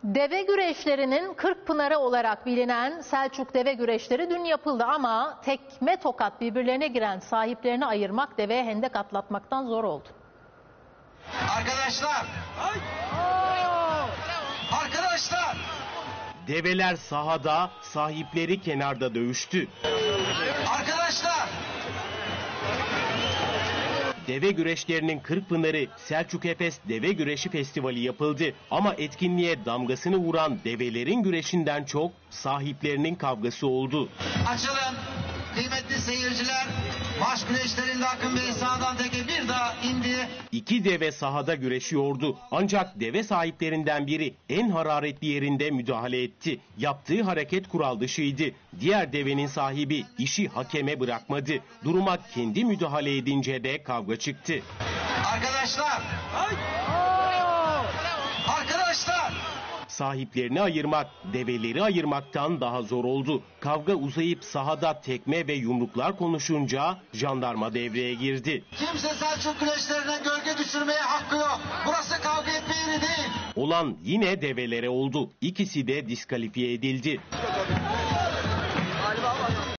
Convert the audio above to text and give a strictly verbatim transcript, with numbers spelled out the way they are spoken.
Deve güreşlerinin Kırkpınarı olarak bilinen Selçuk deve güreşleri dün yapıldı ama tekme tokat birbirlerine giren sahiplerini ayırmak deveye hendek atlatmaktan zor oldu. Arkadaşlar! Arkadaşlar! Develer sahada, sahipleri kenarda dövüştü. Arkadaşlar! Deve güreşlerinin Kırkpınarı Selçuk Efes Deve Güreşi Festivali yapıldı. Ama etkinliğe damgasını vuran develerin güreşinden çok sahiplerinin kavgası oldu. Açılın kıymetli seyirciler. Baş güreşlerinde Akın Bey sağdan teke bir daha indi. İki deve sahada güreşiyordu. Ancak deve sahiplerinden biri en hararetli yerinde müdahale etti. Yaptığı hareket kural dışıydı. Diğer devenin sahibi işi hakeme bırakmadı. Duruma kendi müdahale edince de kavga çıktı. Arkadaşlar! Arkadaşlar! Sahiplerini ayırmak, develeri ayırmaktan daha zor oldu. Kavga uzayıp sahada tekme ve yumruklar konuşunca jandarma devreye girdi. Kimse Selçuk güreşlerine gölge düşürmeye hakkı yok. Burası kavga etme yeri değil. Olan yine develere oldu. İkisi de diskalifiye edildi.